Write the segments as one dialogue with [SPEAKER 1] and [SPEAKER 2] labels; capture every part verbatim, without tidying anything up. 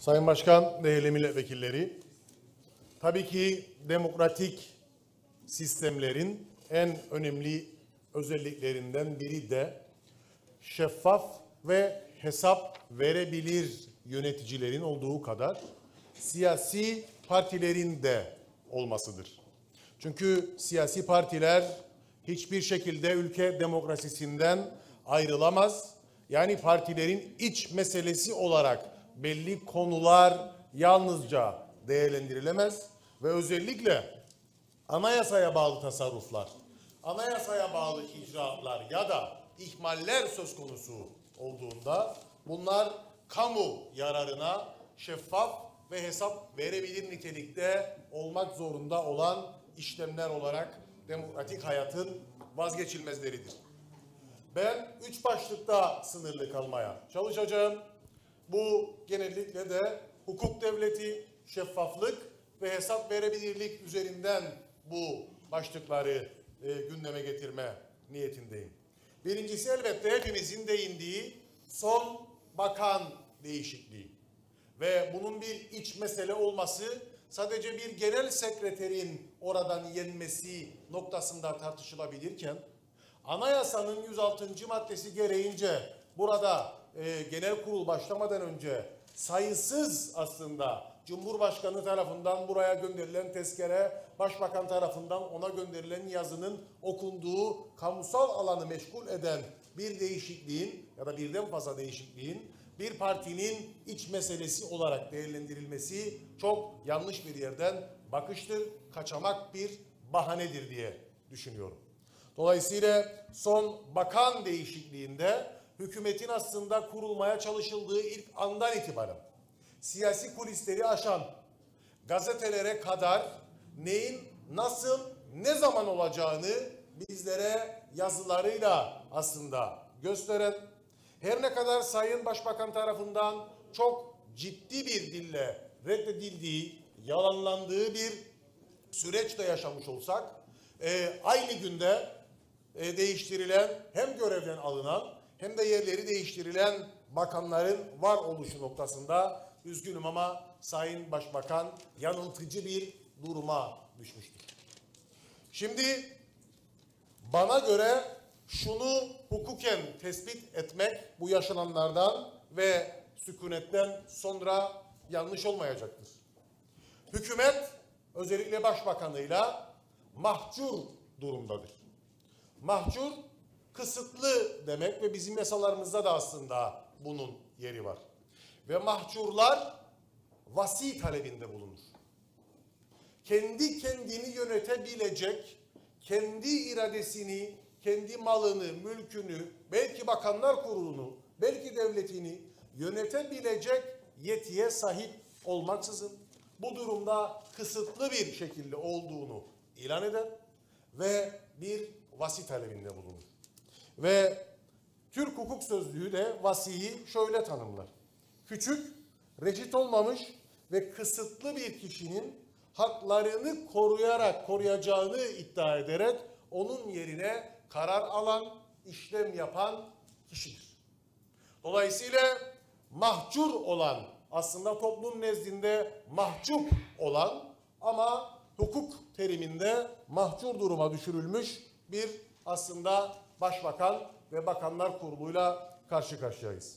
[SPEAKER 1] Sayın Başkan, değerli milletvekilleri, tabii ki demokratik sistemlerin en önemli özelliklerinden biri de şeffaf ve hesap verebilir yöneticilerin olduğu kadar siyasi partilerin de olmasıdır. Çünkü siyasi partiler hiçbir şekilde ülke demokrasisinden ayrılamaz. Yani partilerin iç meselesi olarak belli konular yalnızca değerlendirilemez ve özellikle anayasaya bağlı tasarruflar, anayasaya bağlı icraatlar ya da ihmaller söz konusu olduğunda bunlar kamu yararına şeffaf ve hesap verebilir nitelikte olmak zorunda olan işlemler olarak demokratik hayatın vazgeçilmezleridir. Ben üç başlıkta sınırlı kalmaya çalışacağım. Bu genellikle de hukuk devleti, şeffaflık ve hesap verebilirlik üzerinden bu başlıkları e, gündeme getirme niyetindeyim. Birincisi elbette hepimizin değindiği son bakan değişikliği. Ve bunun bir iç mesele olması sadece bir genel sekreterin oradan yenmesi noktasında tartışılabilirken anayasanın yüz altıncı maddesi gereğince burada e, genel kurul başlamadan önce sayısız aslında Cumhurbaşkanı tarafından buraya gönderilen tezkere, Başbakan tarafından ona gönderilen yazının okunduğu kamusal alanı meşgul eden bir değişikliğin ya da birden fazla değişikliğin bir partinin iç meselesi olarak değerlendirilmesi çok yanlış bir yerden bakıştır, kaçamak bir bahanedir diye düşünüyorum. Dolayısıyla son bakan değişikliğinde hükümetin aslında kurulmaya çalışıldığı ilk andan itibaren siyasi kulisleri aşan gazetelere kadar neyin nasıl ne zaman olacağını bizlere yazılarıyla aslında gösteren, her ne kadar Sayın Başbakan tarafından çok ciddi bir dille reddedildiği, yalanlandığı bir süreçte yaşamış olsak, e, aynı günde e, değiştirilen, hem görevden alınan hem de yerleri değiştirilen bakanların var oluşu noktasında üzgünüm ama Sayın Başbakan yanıltıcı bir duruma düşmüştür. Şimdi bana göre şunu hukuken tespit etmek bu yaşananlardan ve sükunetten sonra yanlış olmayacaktır. Hükümet özellikle Başbakanıyla mahcur durumdadır. Mahcur kısıtlı demek ve bizim yasalarımızda da aslında bunun yeri var. Ve mahcurlar vasi talebinde bulunur. Kendi kendini yönetebilecek, kendi iradesini, kendi malını, mülkünü, belki bakanlar kurulunu, belki devletini yönetebilecek yetiye sahip olmaksızın bu durumda kısıtlı bir şekilde olduğunu ilan eder ve bir vasi talebinde bulunur. Ve Türk Hukuk Sözlüğü de vasiyi şöyle tanımlar. Küçük, reşit olmamış ve kısıtlı bir kişinin haklarını koruyarak, koruyacağını iddia ederek onun yerine karar alan, işlem yapan kişidir. Dolayısıyla mahcur olan, aslında toplum nezdinde mahcup olan ama hukuk teriminde mahcur duruma düşürülmüş bir aslında Başbakan ve Bakanlar Kurulu'yla karşı karşıyayız.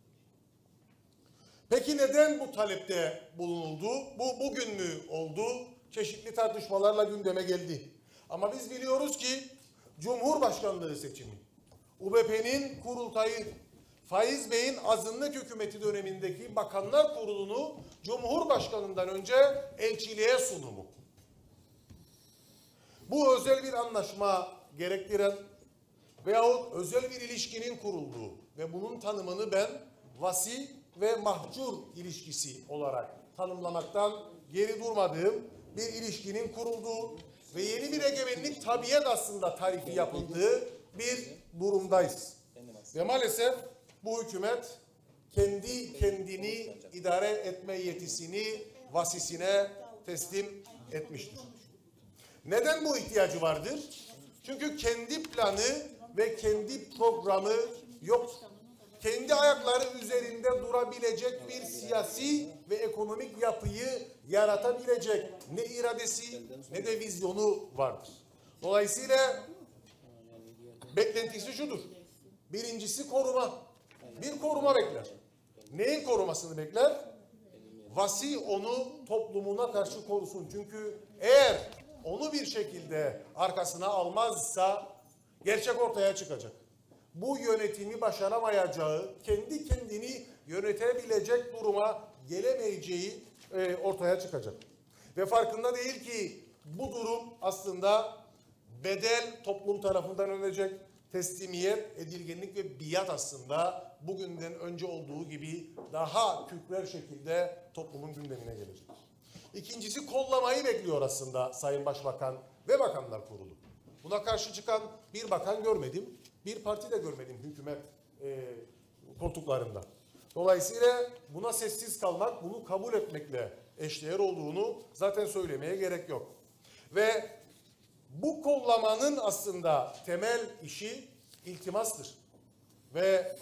[SPEAKER 1] Peki neden bu talepte bulunuldu? Bu bugün mü oldu? Çeşitli tartışmalarla gündeme geldi. Ama biz biliyoruz ki Cumhurbaşkanlığı seçimi, U B P'nin kurultayı, Faiz Bey'in azınlık hükümeti dönemindeki Bakanlar Kurulu'nu Cumhurbaşkanı'ndan önce elçiliğe sunumu. Bu özel bir anlaşma gerektiren veyahut özel bir ilişkinin kurulduğu ve bunun tanımını ben vasi ve mahcur ilişkisi olarak tanımlamaktan geri durmadığım bir ilişkinin kurulduğu ve yeni bir egemenlik tabiat aslında tarifi yapıldığı bir durumdayız. Ve maalesef bu hükümet kendi kendini idare etme yetisini vasisine teslim etmiştir. Neden bu ihtiyacı vardır? Çünkü kendi planı ve kendi programı yok. kendi ayakları üzerinde durabilecek bir siyasi ve ekonomik yapıyı yaratabilecek ne iradesi ne de vizyonu vardır. Dolayısıyla beklentisi şudur. Birincisi koruma. Bir koruma bekler. Neyin korumasını bekler? Vasi onu toplumuna karşı korusun. Çünkü eğer onu bir şekilde arkasına almazsa gerçek ortaya çıkacak. Bu yönetimi başaramayacağı, kendi kendini yönetebilecek duruma gelemeyeceği e, ortaya çıkacak. Ve farkında değil ki bu durum aslında bedel toplum tarafından ödenecek, teslimiyet, edilgenlik ve biat aslında bugünden önce olduğu gibi daha kükrer şekilde toplumun gündemine gelecek. İkincisi kollamayı bekliyor aslında Sayın Başbakan ve Bakanlar Kurulu. Buna karşı çıkan bir bakan görmedim, bir parti de görmedim hükümet e, koltuklarında. Dolayısıyla buna sessiz kalmak, bunu kabul etmekle eşdeğer olduğunu zaten söylemeye gerek yok. Ve bu kollamanın aslında temel işi iltimastır. Ve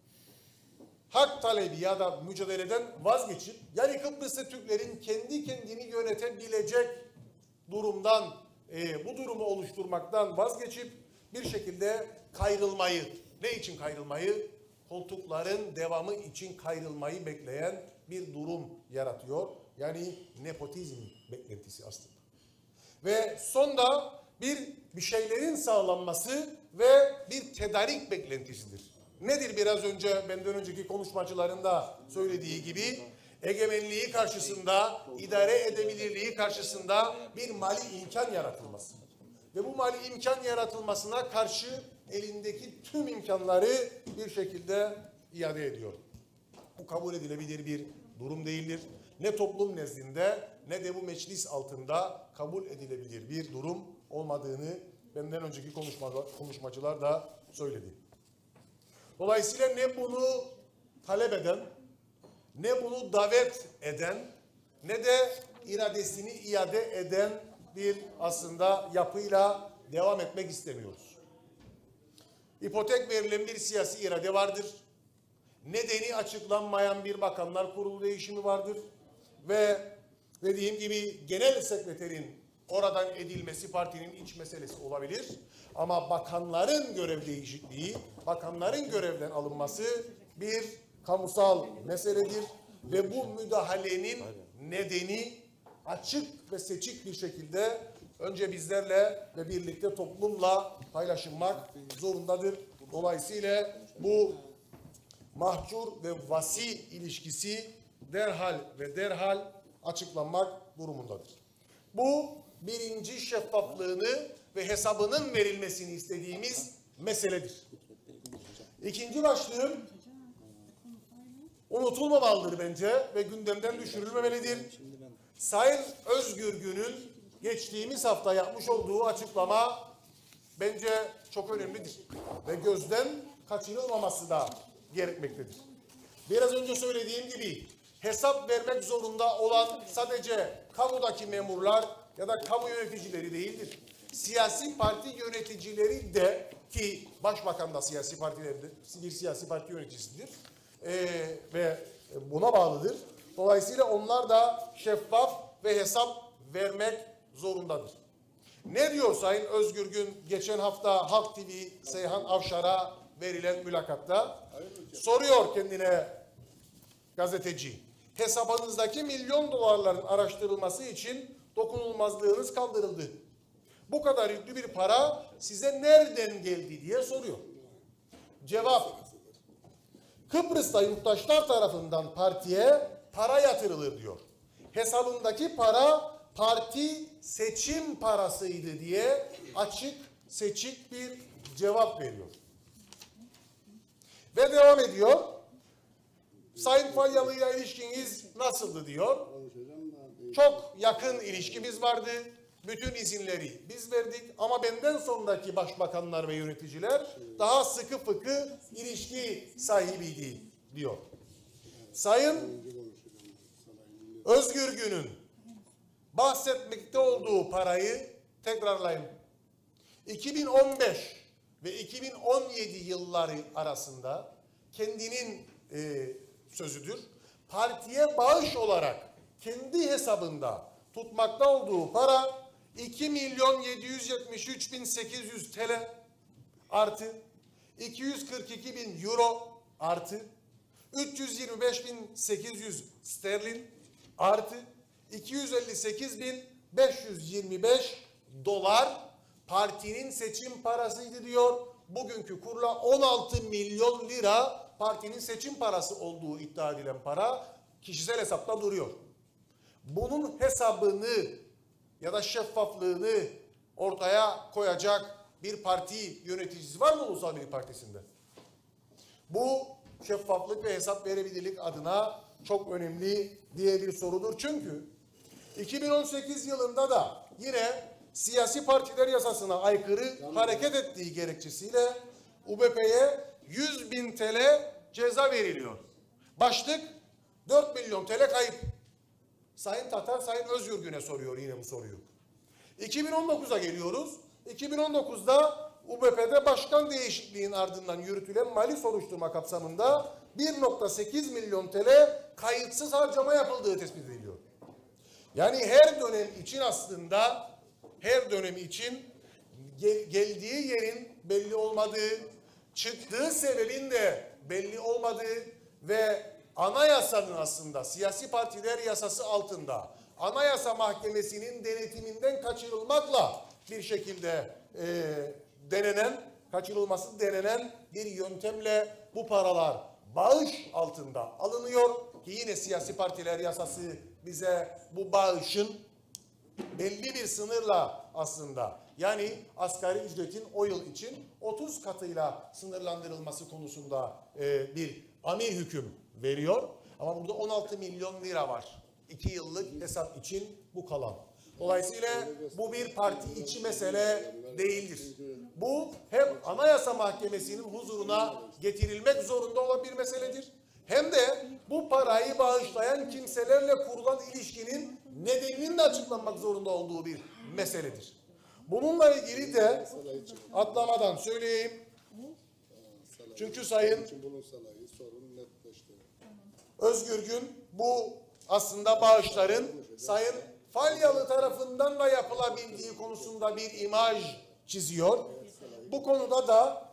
[SPEAKER 1] hak talebi ya da mücadeleden vazgeçip, yani Kıbrıs'ta Türklerin kendi kendini yönetebilecek durumdan, e, bu durumu oluşturmaktan vazgeçip bir şekilde kayrılmayı, ne için kayrılmayı? Koltukların devamı için kayrılmayı bekleyen bir durum yaratıyor. Yani nepotizm beklentisi aslında. Ve sonda bir bir şeylerin sağlanması ve bir tedarik beklentisidir. Nedir biraz önce benden önceki konuşmacıların da söylediği gibi egemenliği karşısında, idare edebilirliği karşısında bir mali imkan yaratılması. Ve bu mali imkan yaratılmasına karşı elindeki tüm imkanları bir şekilde iade ediyor. Bu kabul edilebilir bir durum değildir. Ne toplum nezdinde ne de bu meclis altında kabul edilebilir bir durum olmadığını benden önceki konuşmacılar da söyledi. Dolayısıyla ne bunu talep eden, ne bunu davet eden, ne de iradesini iade eden bir aslında yapıyla devam etmek istemiyoruz. İpotek verilen bir siyasi irade vardır. Nedeni açıklanmayan bir bakanlar kurulu değişimi vardır. Ve dediğim gibi genel sekreterin oradan edilmesi partinin iç meselesi olabilir. Ama bakanların görev değişikliği, bakanların görevden alınması bir kamusal meseledir. Ve bu müdahalenin nedeni açık ve seçik bir şekilde önce bizlerle ve birlikte toplumla paylaşılmak zorundadır. Dolayısıyla bu mahcur ve vasi ilişkisi derhal ve derhal açıklanmak durumundadır. Bu birinci şeffaflığını ve hesabının verilmesini istediğimiz meseledir. İkinci başlığım unutulmamalıdır bence ve gündemden düşürülmemelidir. Sayın Özgür Gün'ün geçtiğimiz hafta yapmış olduğu açıklama bence çok önemlidir. Ve gözden kaçırılmaması da gerekmektedir. Biraz önce söylediğim gibi hesap vermek zorunda olan sadece kamudaki memurlar ya da kamu yöneticileri değildir. Siyasi parti yöneticileri de, ki başbakan da siyasi partilerde bir siyasi parti yöneticisidir ee, ve buna bağlıdır. Dolayısıyla onlar da şeffaf ve hesap vermek zorundadır. Ne diyor Sayın Özgür Gün geçen hafta Halk T V Seyhan Avşar'a verilen mülakatta? Soruyor kendine gazeteci. Hesabınızdaki milyon dolarların araştırılması için dokunulmazlığınız kaldırıldı. Bu kadar yüklü bir para size nereden geldi diye soruyor. Cevap: Kıbrıs'ta yurttaşlar tarafından partiye para yatırılır diyor. Hesabındaki para parti seçim parasıydı diye açık seçik bir cevap veriyor. Ve devam ediyor. Sayın Falyalı'ya ilişkiniz nasıldı diyor. Çok yakın ilişkimiz vardı. Bütün izinleri biz verdik ama benden sonraki başbakanlar ve yöneticiler daha sıkı fıkı ilişki sahibiydi diyor. Sayın Özgür Gün'ün bahsetmekte olduğu parayı tekrarlayayım. iki bin on beş ve iki bin on yedi yılları arasında kendinin e, sözüdür. Partiye bağış olarak kendi hesabında tutmakta olduğu para iki milyon yedi yüz yetmiş üç bin sekiz yüz T L artı iki yüz kırk iki bin euro artı üç yüz yirmi beş bin sekiz yüz sterlin artı iki yüz elli sekiz bin beş yüz yirmi beş dolar partinin seçim parasıydı diyor. Bugünkü kurla on altı milyon lira partinin seçim parası olduğu iddia edilen para kişisel hesapta duruyor. Bunun hesabını ya da şeffaflığını ortaya koyacak bir parti yöneticisi var mı Ulusal Birlik Partisi'nde? Bu şeffaflık ve hesap verebilirlik adına çok önemli diye bir sorudur. Çünkü iki bin on sekiz yılında da yine siyasi partiler yasasına aykırı hareket ettiği gerekçesiyle U B P'ye yüz bin T L ceza veriliyor. Başlık dört milyon T L kayıp. Sayın Tatar, Sayın Özgürgün'e soruyor yine bu soruyu. iki bin on dokuza geliyoruz. iki bin on dokuzda U B P'de başkan değişikliğinin ardından yürütülen mali soruşturma kapsamında bir virgül sekiz milyon T L kayıtsız harcama yapıldığı tespit ediliyor. Yani her dönem için aslında her dönem için gel, geldiği yerin belli olmadığı, çıktığı sebebin de belli olmadığı ve anayasanın aslında siyasi partiler yasası altında Anayasa Mahkemesi'nin denetiminden kaçırılmakla bir şekilde e, denenen, kaçırılması denenen bir yöntemle bu paralar bağış altında alınıyor ki yine siyasi partiler yasası bize bu bağışın belli bir sınırla aslında yani asgari ücretin o yıl için otuz katıyla sınırlandırılması konusunda e, bir amir hüküm veriyor. Ama burada on altı milyon lira var. iki yıllık hesap için bu kalan. Dolayısıyla bu bir parti içi mesele değildir. Bu hem Anayasa Mahkemesi'nin huzuruna getirilmek zorunda olan bir meseledir. Hem de bu parayı bağışlayan kimselerle kurulan ilişkinin nedeninin de açıklanmak zorunda olduğu bir meseledir. Bununla ilgili de atlamadan söyleyeyim. Çünkü Sayın Özgürgün bu aslında bağışların Sayın Falyalı tarafından da yapılabildiği konusunda bir imaj çiziyor. Bu konuda da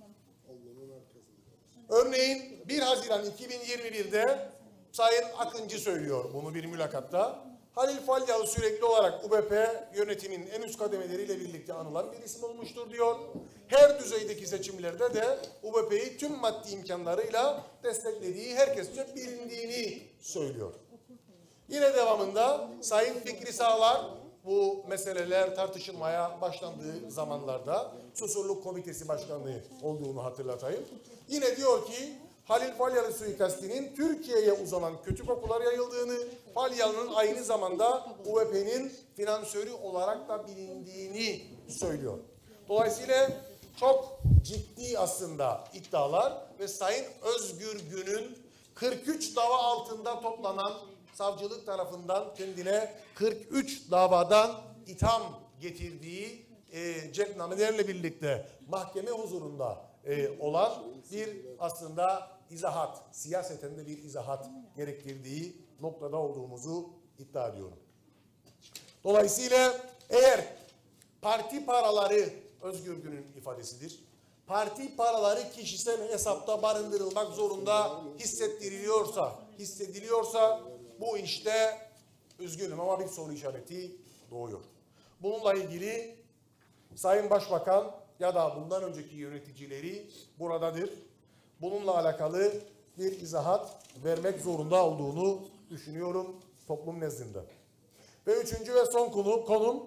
[SPEAKER 1] örneğin bir Haziran iki bin yirmi bir'de Sayın Akıncı söylüyor bunu bir mülakatta. Halil Falyalı sürekli olarak U B P yönetiminin en üst kademeleriyle birlikte anılan bir isim olmuştur diyor. Her düzeydeki seçimlerde de U B P'yi tüm maddi imkanlarıyla desteklediği herkesçe bilindiğini söylüyor. Yine devamında Sayın Fikri Sağlar bu meseleler tartışılmaya başlandığı zamanlarda Susurluk Komitesi Başkanlığı olduğunu hatırlatayım. Yine diyor ki Halil Falyalı suikastinin Türkiye'ye uzanan kötü kokular yayıldığını, Falyalı'nın aynı zamanda U B P'nin finansörü olarak da bilindiğini söylüyor. Dolayısıyla çok ciddi aslında iddialar ve Sayın Özgürgün'ün kırk üç dava altında toplanan savcılık tarafından kendine kırk üç davadan itham getirdiği e, cepnamelerle birlikte mahkeme huzurunda e, olan bir aslında izahat, siyaseten de bir izahat gerektirdiği noktada olduğumuzu iddia ediyorum. Dolayısıyla eğer parti paraları Özgürgün'ün ifadesidir. Parti paraları kişisel hesapta barındırılmak zorunda hissettiriliyorsa, hissediliyorsa bu işte üzgünüm ama bir soru işareti doğuyor. Bununla ilgili Sayın Başbakan ya da bundan önceki yöneticileri buradadır. Bununla alakalı bir izahat vermek zorunda olduğunu düşünüyorum toplum nezdinde. Ve üçüncü ve son konu, konum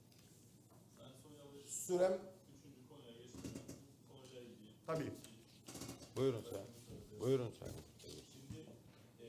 [SPEAKER 1] sürem. Tabii.
[SPEAKER 2] Buyurun sen. Buyurun sen.
[SPEAKER 3] Şimdi e,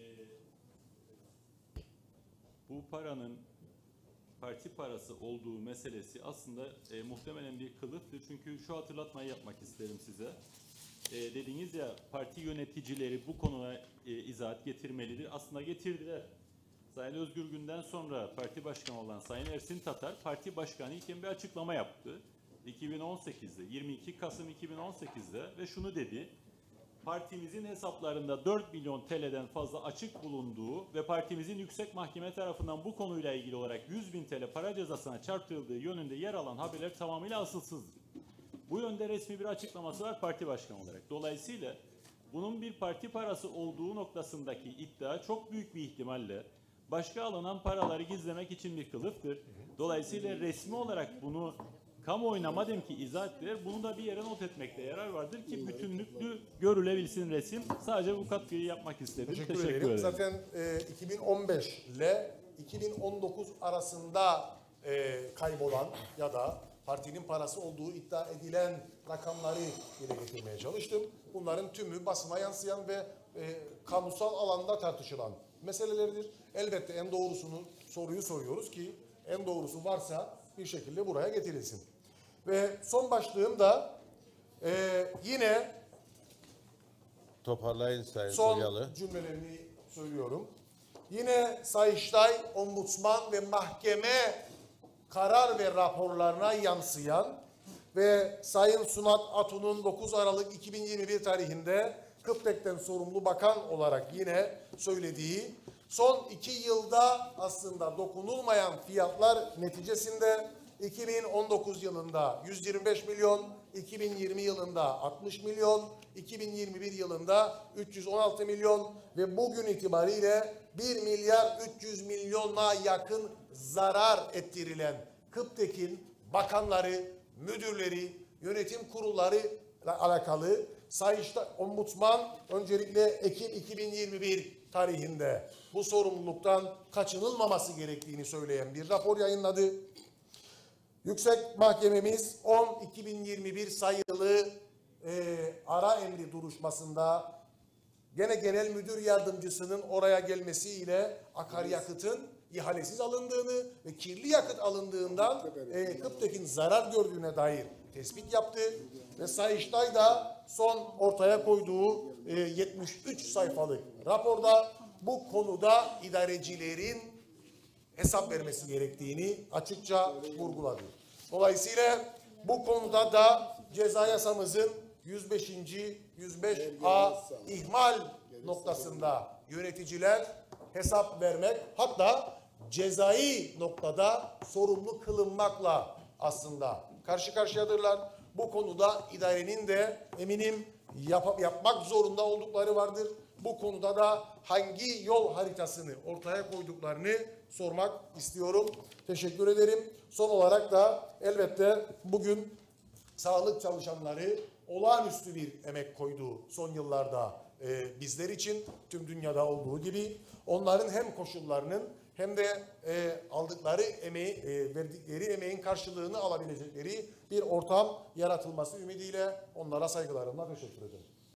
[SPEAKER 3] bu paranın parti parası olduğu meselesi aslında e, muhtemelen bir kılıftır. Çünkü şu hatırlatmayı yapmak isterim size. E, dediğiniz ya parti yöneticileri bu konuya e, izahat getirmelidir. Aslında getirdiler. Sayın Özgürgün'den sonra parti başkanı olan Sayın Ersin Tatar parti başkanı iken bir açıklama yaptı. iki bin on sekiz'de, yirmi iki Kasım iki bin on sekiz'de ve şunu dedi. partimizin hesaplarında dört milyon T L'den fazla açık bulunduğu ve partimizin yüksek mahkeme tarafından bu konuyla ilgili olarak yüz bin T L para cezasına çarptırıldığı yönünde yer alan haberler tamamıyla asılsızdır. Bu yönde resmi bir açıklaması var parti başkanı olarak. Dolayısıyla bunun bir parti parası olduğu noktasındaki iddia çok büyük bir ihtimalle başka alınan paraları gizlemek için bir kılıftır. Dolayısıyla resmi olarak bunu kamuoyuna madem ki izah ettiler, bunu da bir yere not etmekte yarar vardır ki bütünlüklü görülebilsin resim. Sadece bu katkıyı yapmak istedim.
[SPEAKER 1] Teşekkür,
[SPEAKER 3] Teşekkür
[SPEAKER 1] ederim.
[SPEAKER 3] ederim.
[SPEAKER 1] Zaten e, iki bin on beş ile iki bin on dokuz arasında e, kaybolan ya da partinin parası olduğu iddia edilen rakamları dile getirmeye çalıştım. Bunların tümü basına yansıyan ve e, kamusal alanda tartışılan meselelerdir. Elbette en doğrusunu soruyu soruyoruz ki en doğrusu varsa bir şekilde buraya getirilsin. Ve son başlığım da e, yine
[SPEAKER 2] Toparlayın Sayın
[SPEAKER 1] son
[SPEAKER 2] Soyalı.
[SPEAKER 1] cümlelerimi söylüyorum. Yine Sayıştay, Ombudsman ve mahkeme karar ve raporlarına yansıyan ve Sayın Sunat Atun'un dokuz Aralık iki bin yirmi bir tarihinde Kıptek'ten sorumlu bakan olarak yine söylediği son iki yılda aslında dokunulmayan fiyatlar neticesinde iki bin on dokuz yılında yüz yirmi beş milyon, iki bin yirmi yılında altmış milyon, iki bin yirmi bir yılında üç yüz on altı milyon ve bugün itibariyle bir milyar üç yüz milyona yakın zarar ettirilen Kıptek'in bakanları, müdürleri, yönetim kurulları ile alakalı Sayıştay Ombudsman öncelikle Ekim iki bin yirmi bir tarihinde bu sorumluluktan kaçınılmaması gerektiğini söyleyen bir rapor yayınladı. Yüksek Mahkememiz on iki bin yirmi bir sayılı e, ara emri duruşmasında gene genel müdür yardımcısının oraya gelmesiyle akaryakıtın ihalesiz alındığını ve kirli yakıt alındığından e, Kıptek'in zarar gördüğüne dair tespit yaptı. Ve Sayıştay da son ortaya koyduğu e, yetmiş üç sayfalık raporda bu konuda idarecilerin hesap vermesi gerektiğini açıkça vurguladı. Dolayısıyla bu konuda da ceza yasamızın yüz beşinci yüz beş A ihmal noktasında yöneticiler hesap vermek hatta cezai noktada sorumlu kılınmakla aslında karşı karşıyadırlar. Bu konuda idarenin de eminim yap yapmak zorunda oldukları vardır. Bu konuda da hangi yol haritasını ortaya koyduklarını sormak istiyorum. Teşekkür ederim. Son olarak da elbette bugün sağlık çalışanları olağanüstü bir emek koydu son yıllarda e, bizler için tüm dünyada olduğu gibi onların hem koşullarının hem de e, aldıkları emeği, e, verdikleri emeğin karşılığını alabilecekleri bir ortam yaratılması ümidiyle onlara saygılarımla teşekkür ederim.